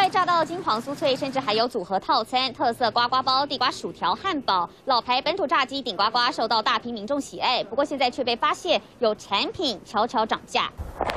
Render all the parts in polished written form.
炸到金黄酥脆，甚至还有组合套餐，特色呱呱包、地瓜薯条、汉堡，老牌本土炸鸡顶呱呱受到大批民众喜爱。不过现在却被发现有产品悄悄涨价。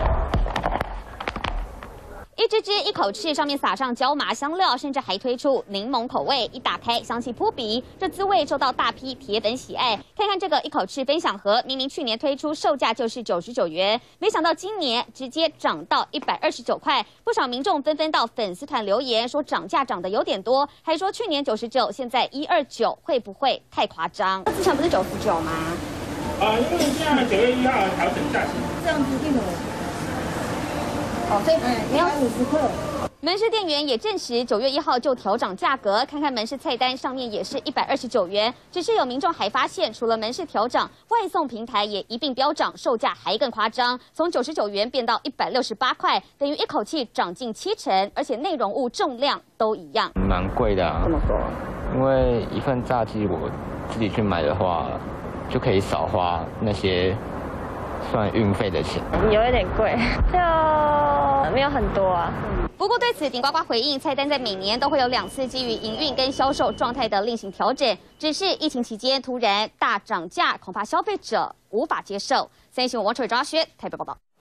一只只一口吃，上面撒上椒麻香料，甚至还推出柠檬口味。一打开，香气扑鼻，这滋味受到大批铁粉喜爱。看看这个一口吃分享盒，明明去年推出售价就是99元，没想到今年直接涨到129块。不少民众纷纷到粉丝团留言说涨价涨得有点多，还说去年99，现在129，会不会太夸张？之前不是99吗？ 因为现在9月1号调整价钱， 这样子定了。 哦，所以你要50克。 门市店员也证实，9月1号就调涨价格。看看门市菜单上面也是129元。只是有民众还发现，除了门市调涨，外送平台也一并飙涨，售价还更夸张，从99元变到168块，等于一口气涨近70%，而且内容物重量都一样。 蛮贵的啊。 怎么说？ 因为一份炸鸡我自己去买的话，就可以少花那些算运费的钱。 有一点贵，就没有很多啊。 不过对此，顶呱呱回应，菜单在每年都会有2次基于营运跟销售状态的另行调整，只是疫情期间突然大涨价，恐怕消费者无法接受。三立新闻王楚伟、张阿轩台北报道。